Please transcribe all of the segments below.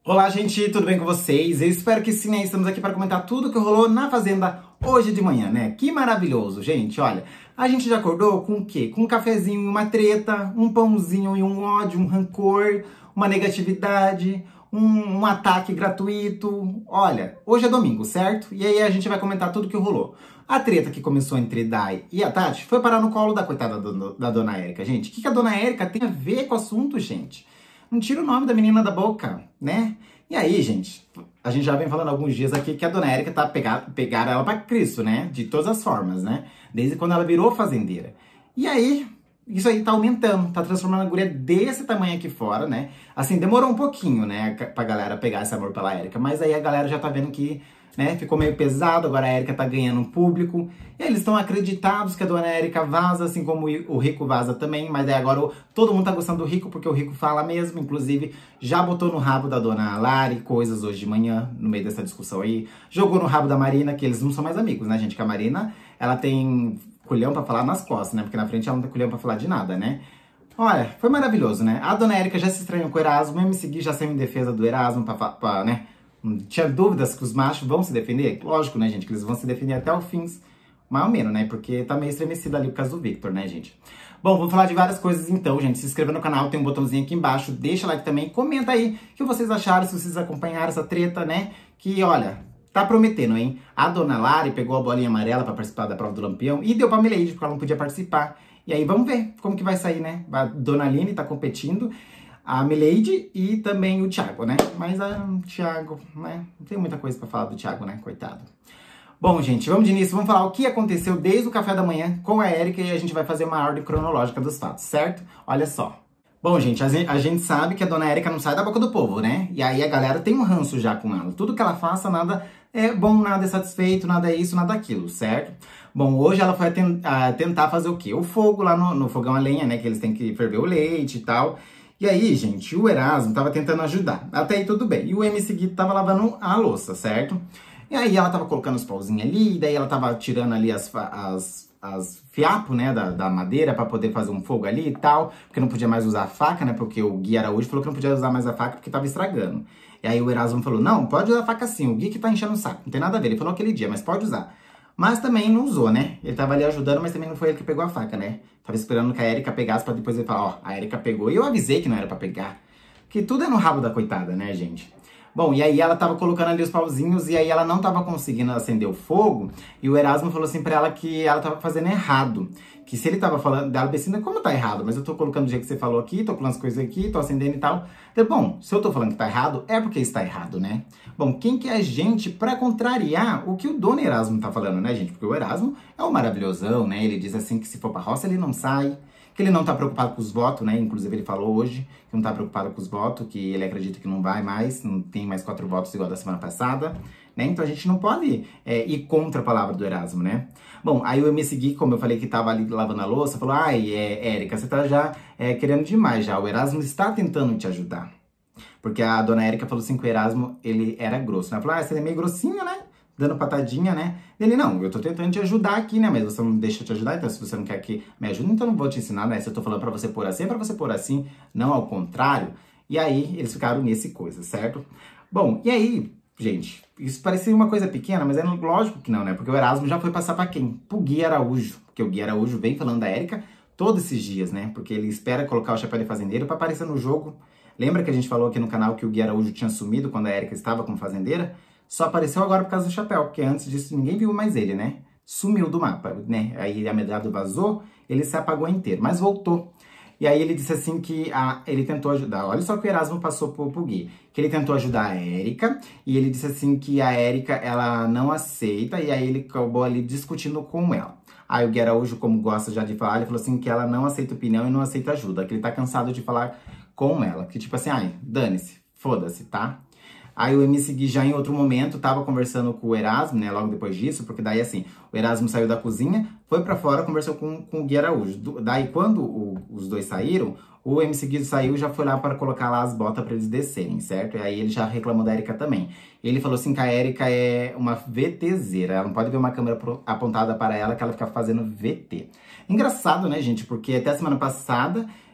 Olá, gente, tudo bem com vocês? Eu espero que sim, né? Estamos aqui para comentar tudo que rolou na Fazenda hoje de manhã, né? Que maravilhoso, gente. Olha, a gente já acordou com o quê? Com um cafezinho e uma treta, um pãozinho e um ódio, um rancor, uma negatividade, um ataque gratuito. Olha, hoje é domingo, certo? E aí a gente vai comentar tudo que rolou. A treta que começou entre Dai e a Tati foi parar no colo da coitada da dona Érica, gente. O que a dona Érica tem a ver com o assunto, gente? Não tira o nome da menina da boca, né? E aí, gente, a gente já vem falando há alguns dias aqui que a dona Érica tá pegar ela pra Cristo, né? De todas as formas, né? Desde quando ela virou fazendeira. E aí, isso aí tá aumentando, tá transformando a guria desse tamanho aqui fora, né? Assim, demorou um pouquinho, né, pra galera pegar esse amor pela Érica, mas aí a galera já tá vendo que, né, ficou meio pesado, agora a Érica tá ganhando um público. E eles estão acreditados que a dona Érica vaza, assim como o Rico vaza também, mas aí agora todo mundo tá gostando do Rico, porque o Rico fala mesmo, inclusive já botou no rabo da dona Lari coisas hoje de manhã, no meio dessa discussão aí. Jogou no rabo da Marina, que eles não são mais amigos, né, gente? Que a Marina, ela tem culhão pra falar nas costas, né? Porque na frente ela não tem culhão pra falar de nada, né? Olha, foi maravilhoso, né? A dona Érica já se estranhou com o Erasmo, o MC Gui já saiu em defesa do Erasmo, né? Tinha dúvidas que os machos vão se defender? Lógico, né, gente? Que eles vão se defender até o fim, mais ou menos, né? Porque tá meio estremecido ali por causa do Victor, né, gente? Bom, vamos falar de várias coisas então, gente. Se inscreva no canal, tem um botãozinho aqui embaixo, deixa like também, comenta aí o que vocês acharam, se vocês acompanharam essa treta, né? Que, olha, tá prometendo, hein? A dona Lari pegou a bolinha amarela pra participar da prova do Lampião e deu pra Milady, porque ela não podia participar. E aí, vamos ver como que vai sair, né? A dona Aline tá competindo, a Milady e também o Thiago, né? Mas o Thiago, né? Não tem muita coisa pra falar do Thiago, né? Coitado. Bom, gente, vamos de início. Vamos falar o que aconteceu desde o café da manhã com a Érica e a gente vai fazer uma ordem cronológica dos fatos, certo? Olha só. Bom, gente, a gente sabe que a dona Érica não sai da boca do povo, né? E aí a galera tem um ranço já com ela. Tudo que ela faça, nada é bom, nada é satisfeito, nada é isso, nada aquilo, certo? Bom, hoje ela foi tentar fazer o quê? O fogo lá no fogão a lenha, né? Que eles têm que ferver o leite e tal. E aí, gente, o Erasmo tava tentando ajudar. Até aí tudo bem. E o MC Gui tava lavando a louça, certo? E aí ela tava colocando os pauzinhos ali, daí ela tava tirando ali as fiapos, né, da madeira pra poder fazer um fogo ali e tal, porque não podia mais usar a faca, né, porque o Gui Araújo falou que não podia usar mais a faca porque tava estragando. E aí o Erasmo falou, não, pode usar a faca sim, o Gui que tá enchendo o saco, não tem nada a ver, ele falou aquele dia, mas pode usar. Mas também não usou, né, ele tava ali ajudando, mas também não foi ele que pegou a faca, né, tava esperando que a Érica pegasse pra depois ele falar, ó, a Érica pegou, e eu avisei que não era pra pegar, que tudo é no rabo da coitada, né, gente. Bom, e aí ela tava colocando ali os pauzinhos e aí ela não tava conseguindo acender o fogo. E o Erasmo falou assim pra ela que ela tava fazendo errado. Que se ele tava falando dela, Bessina, como tá errado? Mas eu tô colocando do jeito que você falou aqui, tô colocando as coisas aqui, tô acendendo e tal. Então, bom, se eu tô falando que tá errado, é porque está errado, né? Bom, quem que é a gente pra contrariar o que o dono Erasmo tá falando, né, gente? Porque o Erasmo é um maravilhosão, né? Ele diz assim que se for pra roça ele não sai. Que ele não tá preocupado com os votos, né? Inclusive ele falou hoje que não tá preocupado com os votos, que ele acredita que não vai mais, não tem mais 4 votos igual da semana passada, né? Então a gente não pode ir contra a palavra do Erasmo, né? Bom, aí o MC Gui, como eu falei que tava ali lavando a louça, falou, ai, Érica, você tá já querendo demais já, o Erasmo está tentando te ajudar. Porque a dona Érica falou assim que o Erasmo, ele era grosso, né? Ela falou, você é meio grossinho, né? Dando patadinha, né? Ele, não, eu tô tentando te ajudar aqui, né? Mas você não deixa te ajudar, então se você não quer que me ajude, então eu não vou te ensinar, né? Se eu tô falando pra você pôr assim, é pra você pôr assim, não ao contrário. E aí, eles ficaram nesse coisa, certo? Bom, e aí, gente, isso parecia uma coisa pequena, mas é lógico que não, né? Porque o Erasmo já foi passar pra quem? Pro Gui Araújo. Porque o Gui Araújo vem falando da Érica todos esses dias, né? Porque ele espera colocar o chapéu de fazendeiro pra aparecer no jogo. Lembra que a gente falou aqui no canal que o Gui Araújo tinha sumido quando a Érica estava como fazendeira? Só apareceu agora por causa do chapéu, porque antes disso ninguém viu mais ele, né? Sumiu do mapa, né? Aí a Medrado vazou, ele se apagou inteiro, mas voltou. E aí ele disse assim que ele tentou ajudar, olha só que o Erasmo passou pro Gui, que ele tentou ajudar a Érica, e ele disse assim que a Érica, ela não aceita, e aí ele acabou ali discutindo com ela. Aí o Gui Araújo, como gosta já de falar, ele falou assim que ela não aceita opinião e não aceita ajuda, que ele tá cansado de falar com ela, que tipo assim, ai, dane-se, foda-se, tá? Aí o MC Gui já em outro momento tava conversando com o Erasmo, né, logo depois disso, porque daí assim, o Erasmo saiu da cozinha, foi pra fora, conversou com o Gui Araújo. Daí quando os dois saíram, o MC Gui saiu e já foi lá para colocar lá as botas pra eles descerem, certo? E aí ele já reclamou da Érica também. Ele falou assim que a Érica é uma VTZera, ela não pode ver uma câmera apontada para ela que ela fica fazendo VT. Engraçado, né, gente, porque até a semana passada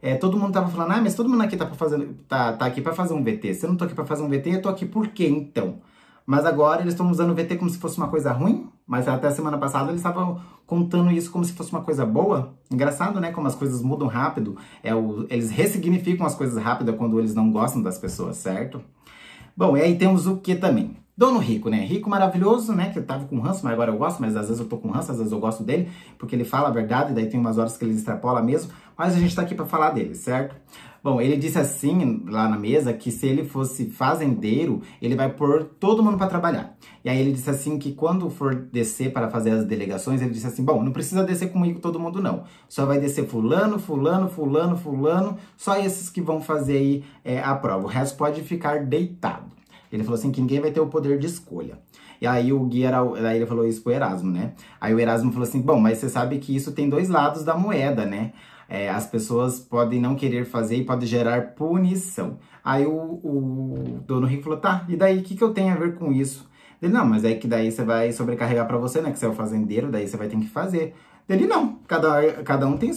todo mundo tava falando, mas todo mundo aqui tá aqui pra fazer um VT. Se eu não tô aqui pra fazer um VT, eu tô aqui por quê, então? Mas agora eles estão usando o VT como se fosse uma coisa ruim, mas até a semana passada eles estavam contando isso como se fosse uma coisa boa. Engraçado, né? Como as coisas mudam rápido. Eles ressignificam as coisas rápido quando eles não gostam das pessoas, certo? Bom, e aí temos o que também? Dono Rico, né? Rico maravilhoso, né? Que eu tava com ranço, mas agora eu gosto, mas às vezes eu tô com ranço, às vezes eu gosto dele, porque ele fala a verdade, daí tem umas horas que ele extrapola mesmo, mas a gente tá aqui pra falar dele, certo? Bom, ele disse assim, lá na mesa, que se ele fosse fazendeiro, ele vai pôr todo mundo pra trabalhar. E aí ele disse assim que quando for descer para fazer as delegações, ele disse assim, bom, não precisa descer comigo todo mundo não, só vai descer fulano, fulano, fulano, fulano, só esses que vão fazer aí a prova, o resto pode ficar deitado. Ele falou assim que ninguém vai ter o poder de escolha. E aí o Gui aí ele falou isso pro Erasmo, né? Aí o Erasmo falou assim, bom, mas você sabe que isso tem dois lados da moeda, né? As pessoas podem não querer fazer e pode gerar punição. Aí o Dono Rico falou, tá, e daí o que eu tenho a ver com isso? Ele, não, mas é que daí você vai sobrecarregar pra você, né? Que você é o fazendeiro, daí você vai ter que fazer. Ele, não, cada um tem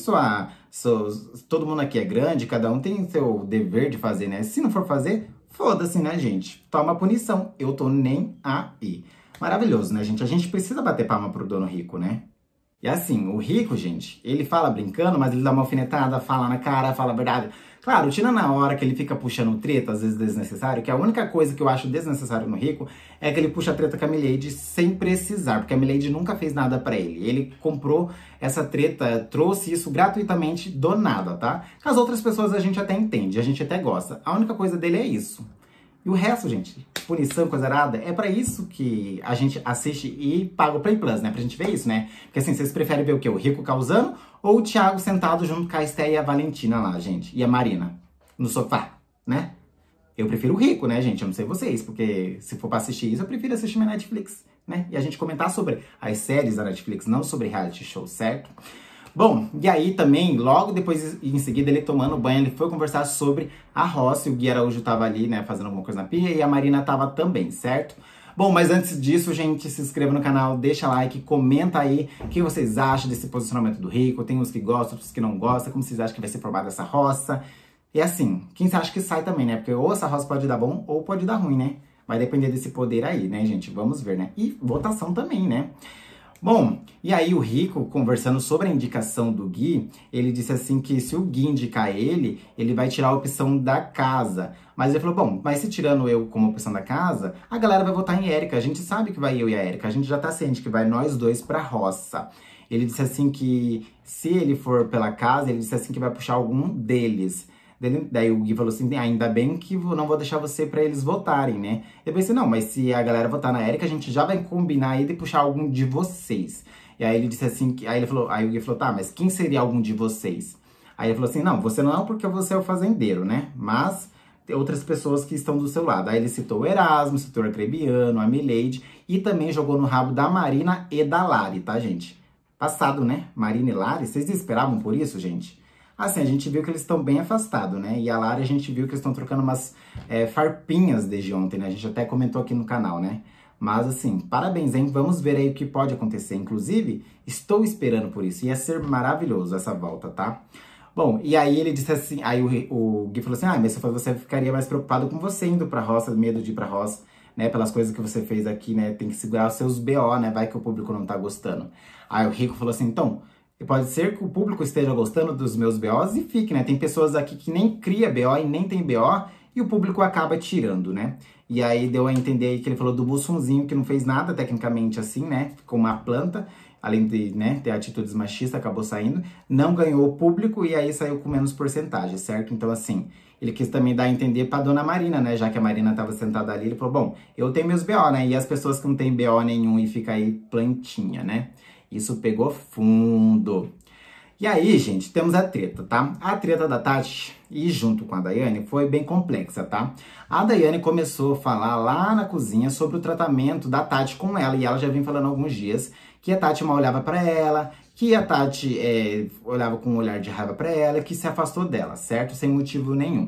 todo mundo aqui é grande, cada um tem seu dever de fazer, né? Se não for fazer, foda-se, né, gente? Toma punição. Eu tô nem aí. Maravilhoso, né, gente? A gente precisa bater palma pro Dono Rico, né? E assim, o Rico, gente, ele fala brincando, mas ele dá uma alfinetada, fala na cara, fala a verdade. Claro, tira na hora que ele fica puxando treta, às vezes desnecessário, que a única coisa que eu acho desnecessário no Rico é que ele puxa a treta com a Milady sem precisar, porque a Milady nunca fez nada pra ele. Ele comprou essa treta, trouxe isso gratuitamente do nada, tá? Com as outras pessoas a gente até entende, a gente até gosta. A única coisa dele é isso. E o resto, gente, punição, coisa arada, é pra isso que a gente assiste e paga o Play Plus, né? Pra gente ver isso, né? Porque assim, vocês preferem ver o quê? O Rico causando ou o Thiago sentado junto com a Esté e a Valentina lá, gente? E a Marina no sofá, né? Eu prefiro o Rico, né, gente? Eu não sei vocês, porque se for pra assistir isso, eu prefiro assistir minha Netflix, né? E a gente comentar sobre as séries da Netflix, não sobre reality show, certo? Bom, e aí também, logo depois, em seguida, ele tomando banho, ele foi conversar sobre a roça, e o Gui Araújo tava ali, né, fazendo alguma coisa na pia, e a Marina tava também, certo? Bom, mas antes disso, gente, se inscreva no canal, deixa like, comenta aí o que vocês acham desse posicionamento do Rico, tem uns que gostam, outros que não gostam, como vocês acham que vai ser formada essa roça. E assim, quem você acha que sai também, né? Porque ou essa roça pode dar bom, ou pode dar ruim, né? Vai depender desse poder aí, né, gente? Vamos ver, né? E votação também, né? Bom, e aí o Rico, conversando sobre a indicação do Gui, ele disse assim que se o Gui indicar ele vai tirar a opção da casa. Mas ele falou, bom, mas se tirando eu como opção da casa, a galera vai votar em Érica. A gente sabe que vai eu e a Érica, a gente já tá ciente que vai nós dois pra roça. Ele disse assim que se ele for pela casa, ele disse assim que vai puxar algum deles. Daí o Gui falou assim, ainda bem que não vou deixar você pra eles votarem, né? Eu pensei, não, mas se a galera votar na Érica, a gente já vai combinar aí de puxar algum de vocês. E aí ele disse assim, aí o Gui falou, tá, mas quem seria algum de vocês? Aí ele falou assim, não, você não porque você é o fazendeiro, né? Mas tem outras pessoas que estão do seu lado. Aí ele citou o Erasmo, citou o Arcrebiano, a Milady, e também jogou no rabo da Marina e da Lari, tá, gente? Passado, né? Marina e Lari, vocês esperavam por isso, gente? Assim, a gente viu que eles estão bem afastados, né? E a Lari, a gente viu que eles estão trocando umas farpinhas desde ontem, né? A gente até comentou aqui no canal, né? Mas, assim, parabéns, hein? Vamos ver aí o que pode acontecer. Inclusive, estou esperando por isso. Ia ser maravilhoso essa volta, tá? Bom, e aí ele disse assim... Aí o Gui falou assim, mas você ficaria mais preocupado com você indo pra roça, medo de ir pra roça, né? Pelas coisas que você fez aqui, né? Tem que segurar os seus BO, né? Vai que o público não tá gostando. Aí o Rico falou assim, então... Pode ser que o público esteja gostando dos meus BOs e fique, né? Tem pessoas aqui que nem cria BO e nem tem BO e o público acaba tirando, né? E aí deu a entender aí que ele falou do Mussunzinho, que não fez nada tecnicamente assim, né? Ficou uma planta, além de, né, ter atitudes machistas, acabou saindo. Não ganhou o público e aí saiu com menos porcentagem, certo? Então, assim, ele quis também dar a entender pra dona Marina, né? Já que a Marina tava sentada ali, ele falou, bom, eu tenho meus BO, né? E as pessoas que não têm BO nenhum e fica aí plantinha, né? Isso pegou fundo. E aí, gente, temos a treta, tá? A treta da Tati, e junto com a Daiane, foi bem complexa, tá? A Daiane começou a falar lá na cozinha sobre o tratamento da Tati com ela, e ela já vinha falando há alguns dias que a Tati mal olhava pra ela, que a Tati olhava com um olhar de raiva pra ela, que se afastou dela, certo? Sem motivo nenhum.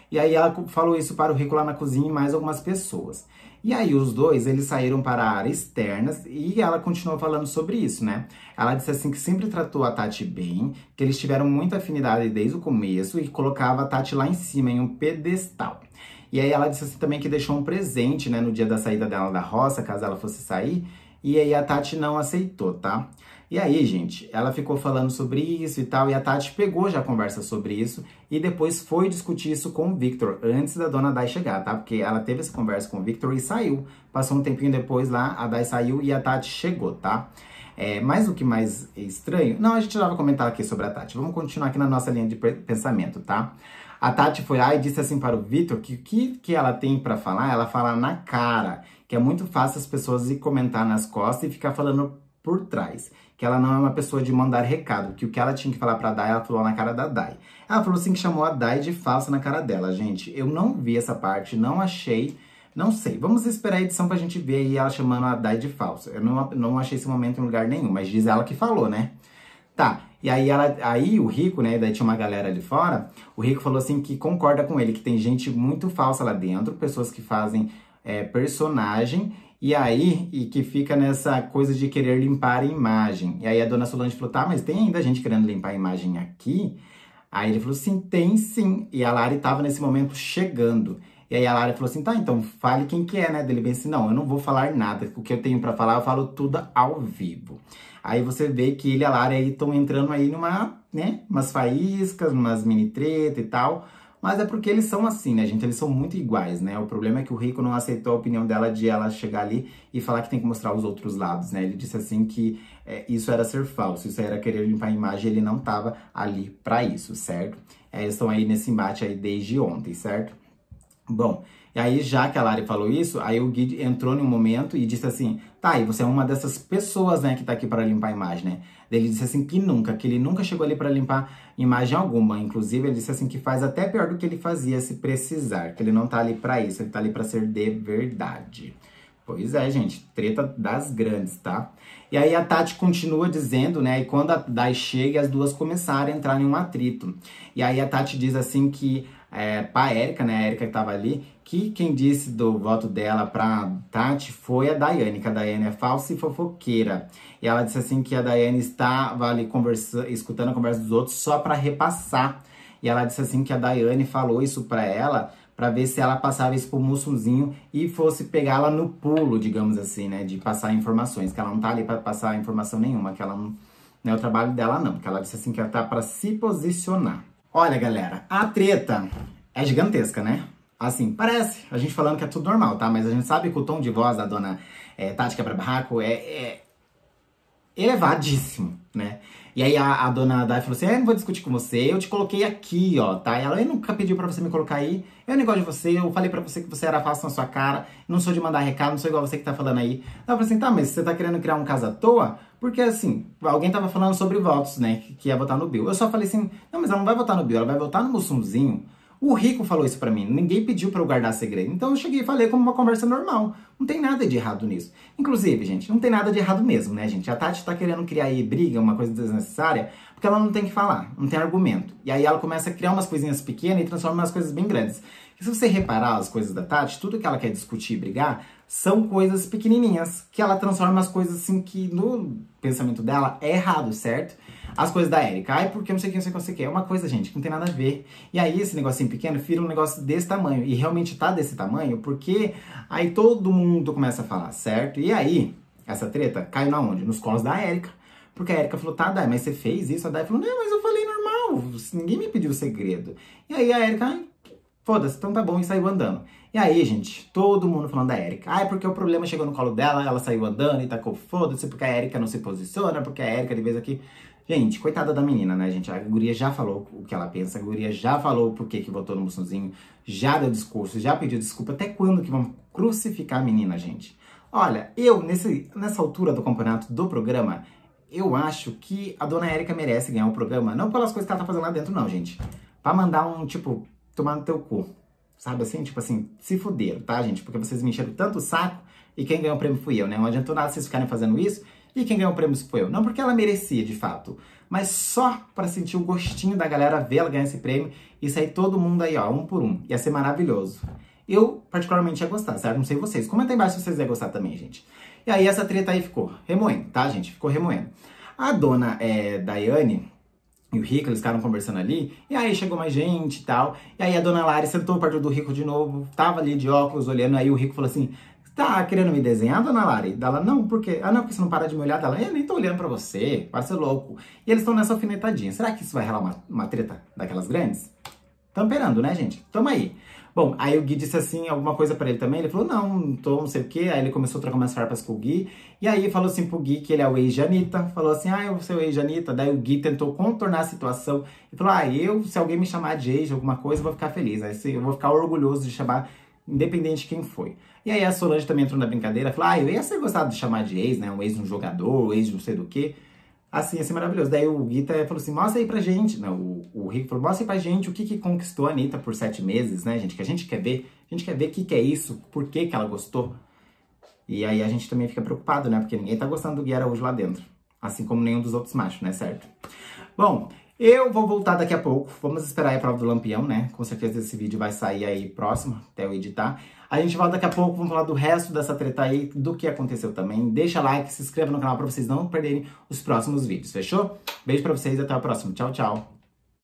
E aí ela falou isso para o Rico lá na cozinha e mais algumas pessoas. E aí os dois, eles saíram para a área externas e ela continuou falando sobre isso, né? Ela disse assim que sempre tratou a Tati bem, que eles tiveram muita afinidade desde o começo e colocava a Tati lá em cima, em um pedestal. E aí ela disse assim também que deixou um presente, né, no dia da saída dela da roça, caso ela fosse sair, e aí a Tati não aceitou, tá? E aí, gente, ela ficou falando sobre isso e tal, e a Tati pegou já a conversa sobre isso, e depois foi discutir isso com o Victor, antes da dona Dai chegar, tá? Porque ela teve essa conversa com o Victor e saiu. Passou um tempinho depois lá, a Dai saiu e a Tati chegou, tá? Mas o que mais é estranho... Não, a gente já vai comentar aqui sobre a Tati. Vamos continuar aqui na nossa linha de pensamento, tá? A Tati foi lá e disse assim para o Victor que o que ela tem pra falar, ela fala na cara, que é muito fácil as pessoas ir comentar nas costas e ficar falando por trás. Que ela não é uma pessoa de mandar recado, que o que ela tinha que falar pra Dai, ela falou na cara da Dai. Ela falou assim que chamou a Dai de falsa na cara dela, gente. Eu não vi essa parte, não achei, não sei. Vamos esperar a edição pra gente ver aí ela chamando a Dai de falsa. Eu não achei esse momento em lugar nenhum, mas diz ela que falou, né? Tá, e aí o Rico, né, daí tinha uma galera ali fora, o Rico falou assim que concorda com ele, que tem gente muito falsa lá dentro, pessoas que fazem personagem, e que fica nessa coisa de querer limpar a imagem. E aí a dona Solange falou, tá, mas tem ainda gente querendo limpar a imagem aqui? Aí ele falou, sim, tem sim. E a Lari tava nesse momento chegando. E aí a Lari falou assim, tá, então fale quem que é, né? Dele bem assim, não, eu não vou falar nada. O que eu tenho pra falar, eu falo tudo ao vivo. Aí você vê que ele e a Lari aí estão entrando aí umas faíscas, umas mini treta e tal. Mas é porque eles são assim, né, gente? Eles são muito iguais, né? O problema é que o Rico não aceitou a opinião dela de ela chegar ali e falar que tem que mostrar os outros lados, né? Ele disse assim que isso era ser falso, isso era querer limpar a imagem, ele não tava ali pra isso, certo? Eles estão aí nesse embate aí desde ontem, certo? Bom, e aí já que a Lari falou isso, aí o Gui entrou num momento e disse assim, tá, e você é uma dessas pessoas, né, que tá aqui para limpar a imagem, né? Ele disse assim que ele nunca chegou ali para limpar imagem alguma. Inclusive, ele disse assim que faz até pior do que ele fazia se precisar, que ele não tá ali para isso, ele tá ali para ser de verdade. Pois é, gente, treta das grandes, tá? E aí a Tati continua dizendo, né, e quando a Dai chega, as duas começaram a entrar em um atrito. E aí a Tati diz assim que pra Érica, né, a Érica que tava ali, que quem disse do voto dela pra Tati foi a Daiane, que a Daiane é falsa e fofoqueira. E ela disse assim que a Daiane estava ali escutando a conversa dos outros só pra repassar. E ela disse assim que a Daiane falou isso pra ela, pra ver se ela passava isso pro Mussunzinho e fosse pegá-la no pulo, digamos assim, né, de passar informações, que ela não tá ali pra passar informação nenhuma, que ela não é o trabalho dela não, porque ela disse assim que ela tá pra se posicionar. Olha, galera, a treta é gigantesca, né? Assim, parece, a gente falando que é tudo normal, tá? Mas a gente sabe que o tom de voz da dona Tati Quebra-Barraco é elevadíssimo, né? E aí a dona Dai falou assim, não vou discutir com você, eu te coloquei aqui, ó, tá? E ela, eu nunca pediu pra você me colocar aí, eu não gosto de você, eu falei pra você que você era fácil na sua cara, não sou de mandar recado, não sou igual você que tá falando aí. Ela falou assim, tá, mas você tá querendo criar um caso à toa? Porque, assim, alguém tava falando sobre votos, né, que ia votar no Bill. Eu só falei assim, não, mas ela não vai votar no Bill, ela vai votar no Mussunzinho. O Rico falou isso pra mim, ninguém pediu pra eu guardar segredo. Então eu cheguei e falei como uma conversa normal. Não tem nada de errado nisso. Inclusive, gente, não tem nada de errado mesmo, né, gente? A Tati tá querendo criar aí briga, uma coisa desnecessária, porque ela não tem que falar, não tem argumento. E aí ela começa a criar umas coisinhas pequenas e transforma em umas coisas bem grandes. E se você reparar as coisas da Tati, tudo que ela quer discutir e brigar são coisas pequenininhas, que ela transforma as coisas assim que no pensamento dela é errado, certo? As coisas da Érica, ai, porque eu não sei quem, não sei o que você quer. É uma coisa, gente, que não tem nada a ver. E aí, esse negocinho pequeno vira um negócio desse tamanho. E realmente tá desse tamanho, porque aí todo mundo começa a falar, certo? E aí, essa treta caiu na onde? Nos colos da Érica. Porque a Érica falou, tá, Dai, mas você fez isso? A Dai falou, não, mas eu falei normal, ninguém me pediu segredo. E aí a Érica, ai, foda-se, então tá bom, e saiu andando. E aí, gente, todo mundo falando da Érica. Ah, é porque o problema chegou no colo dela, ela saiu andando e tacou foda-se, porque a Érica não se posiciona, porque a Érica de vez aqui... Gente, coitada da menina, né, gente? A guria já falou o que ela pensa, a guria já falou por que votou no Mussunzinho, já deu discurso, já pediu desculpa. Até quando que vão crucificar a menina, gente? Olha, eu, nessa altura do campeonato, do programa, eu acho que a dona Érica merece ganhar o programa, não pelas coisas que ela tá fazendo lá dentro, não, gente. Pra mandar tipo, tomar no teu cu. Sabe assim? Tipo assim, se fuderam, tá, gente? Porque vocês me encheram tanto o saco e quem ganhou o prêmio fui eu, né? Não adiantou nada vocês ficarem fazendo isso E quem ganhou o prêmio foi eu. Não porque ela merecia, de fato, mas só pra sentir o gostinho da galera ver ela ganhar esse prêmio e sair todo mundo aí, ó, um por um. Ia ser maravilhoso. Eu, particularmente, ia gostar, certo? Não sei vocês. Comenta aí embaixo se vocês iam gostar também, gente. E aí, essa treta aí ficou remoendo, tá, gente? Ficou remoendo. A dona Daiane e o Rico, eles ficaram conversando ali, e aí chegou mais gente e tal. E aí a dona Lari sentou perto do Rico de novo, tava ali de óculos, olhando. Aí o Rico falou assim, tá querendo me desenhar, dona Lari? Dela, não, por quê? Ah, não, porque você não para de me olhar. Dela, eu nem tô olhando pra você, para ser louco. E eles estão nessa alfinetadinha. Será que isso vai rolar uma treta daquelas grandes? Tamo esperando, né, gente? Tamo aí. Bom, aí o Gui disse assim, alguma coisa pra ele também. Ele falou, não tô, não sei o quê. Aí ele começou a trocar umas farpas com o Gui. E aí falou assim pro Gui que ele é o ex de Anitta. Falou assim, eu vou ser o ex de Anitta. Daí o Gui tentou contornar a situação. E falou, se alguém me chamar de ex de alguma coisa, eu vou ficar feliz. Aí eu vou ficar orgulhoso de chamar, independente de quem foi. E aí a Solange também entrou na brincadeira. Falou, eu ia ser gostado de chamar de ex, né? Um ex de um jogador, um ex de não sei do quê. Assim, ia ser maravilhoso. Daí o Gui falou assim, mostra aí pra gente. Não, o Rico falou, mostra aí pra gente o que conquistou a Anitta por 7 meses, né, gente? Que a gente quer ver. A gente quer ver o que é isso, por que ela gostou. E aí a gente também fica preocupado, né? Porque ninguém tá gostando do Gui Araújo lá dentro. Assim como nenhum dos outros machos, né? Certo? Bom, eu vou voltar daqui a pouco. Vamos esperar aí a prova do Lampião, né? Com certeza esse vídeo vai sair aí próximo, até eu editar. A gente volta daqui a pouco, vamos falar do resto dessa treta aí, do que aconteceu também. Deixa like, se inscreva no canal pra vocês não perderem os próximos vídeos, fechou? Beijo pra vocês e até o próximo. Tchau, tchau.